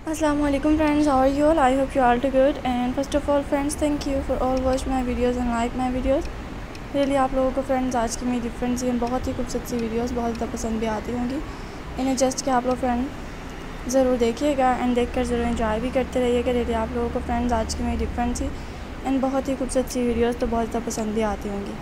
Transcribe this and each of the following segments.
Assalamu alaikum friends, how are you all? I hope you all too good. And first of all friends, thank you for all watch my videos and like my videos. Really आप लोगों को friends आज की मेरी different सी बहुत ही खूबसूरत सी videos बहुत ज़्यादा पसंद भी आती होंगी। इन्हें जस्ट के आप लोग फ्रेंड ज़रूर देखिएगा एंड देखकर ज़रूर एंजॉय भी करते रहिएगा। रियली आप लोगों को फ्रेंड्स आज की मेरी डिफरेंट सी एंड बहुत ही खूबसूरत सी वीडियोस तो बहुत ज़्यादा पसंद भी आती होंगी।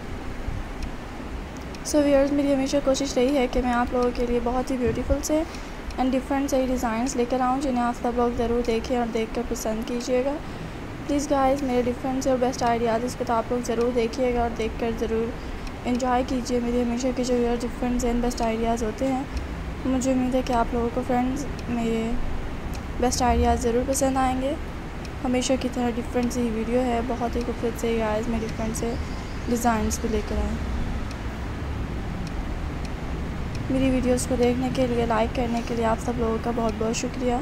सो व्यूअर्स, मेरी हमेशा कोशिश रही है कि मैं आप लोगों के लिए बहुत ही ब्यूटीफुल से एंड डिफरेंट से डिज़ाइंस लेकर आऊँ जिन्हें आप सब लोग ज़रूर देखें और देखकर पसंद कीजिएगा। प्लीज़ गाइस, मेरे डिफरेंट से और बेस्ट आइडियाज़ इस पर तो आप लोग ज़रूर देखिएगा और देखकर ज़रूर एंजॉय कीजिए। मेरी हमेशा के जो यार डिफरेंट एंड बेस्ट आइडियाज़ होते हैं, मुझे उम्मीद है कि आप लोगों को फ्रेंड्स मेरे बेस्ट आइडियाज़ ज़रूर पसंद आएंगे। हमेशा की तरह डिफरेंट सी वीडियो है, बहुत ही खूबसूरत से गाइस मैं डिफरेंट से डिज़ाइंस भी लेकर आए। मेरी वीडियोस को देखने के लिए, लाइक करने के लिए आप सब लोगों का बहुत बहुत शुक्रिया।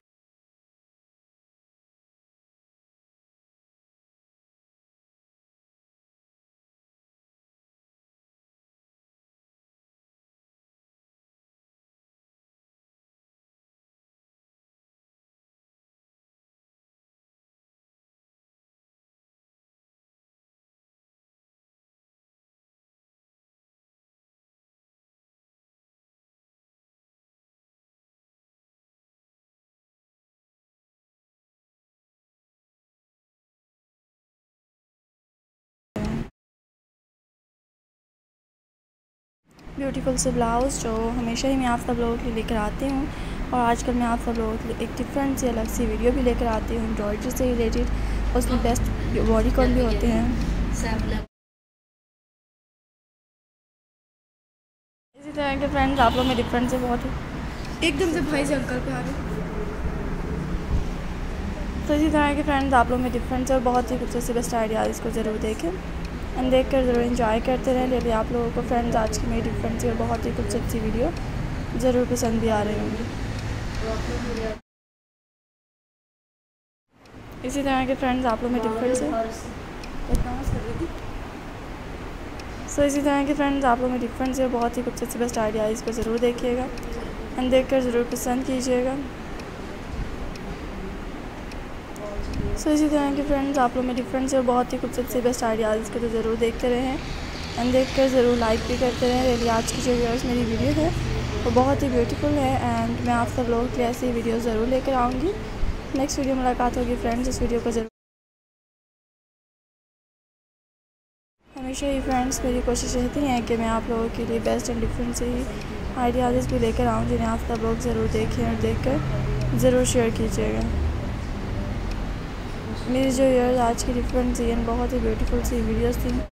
ब्यूटीफुल से ब्लाउज़ जो हमेशा ही मैं आप सब लोगों के लिए लेकर आती हूँ, और आजकल मैं आप सब लोगों के लिए एक डिफरेंट सी अलग सी वीडियो भी लेकर आती हूँ एम्ब्रॉयडरी से रिलेटेड। उसमें बेस्ट बॉडी कॉल भी होते हैं। इसी तरह के फ्रेंड्स आप लोग में डिफरेंट से बहुत ही एकदम से भाई से अंकल पे आ गए। तो इसी तरह के फ्रेंड्स आप लोग में डिफरेंट और बहुत ही खूबसूरत से बेस्ट आइडियाज़ को ज़रूर देखें एंड देख कर ज़रूर एंजॉय करते रहें। लेकिन आप लोगों को फ्रेंड्स आज की मेरी डिफरेंट सी और बहुत ही खूबसूरत सी वीडियो ज़रूर पसंद भी आ रही होंगी। इसी तरह के फ्रेंड्स आप लोग में डिफरेंट से इसी तरह के फ्रेंड्स आप लोग में डिफरेंट से और बहुत ही खूबसूरत से बेस्ट आइडियाज़ को ज़रूर देखिएगा एंड देख कर ज़रूर पसंद कीजिएगा। इसी तरह के फ्रेंड्स आप लोग में डिफरेंट से और बहुत ही खूबसूरत से बेस्ट आइडियाज़ को तो ज़रूर देखते रहें एंड देख कर ज़रूर लाइक भी करते रहें। रियली आज की जो व्यूअर्स मेरी वीडियो है वो बहुत ही ब्यूटीफुल है एंड मैं आप सब लोगों के लिए ऐसी वीडियो ज़रूर लेकर आऊँगी। नेक्स्ट वीडियो मुलाकात होगी फ्रेंड्स। इस वीडियो को ज़रूर हमेशा ही फ्रेंड्स मेरी कोशिश रहती है कि मैं आप लोगों के लिए बेस्ट एंड डिफरेंट से ही आइडियाज़ भी लेकर आऊँ जिन्हें आप सब लोग ज़रूर देखें और देखकर ज़रूर शेयर कीजिएगा। मेरी जो यार आज की डिफरेंट सी एंड बहुत ही ब्यूटीफुल सी वीडियोस थी।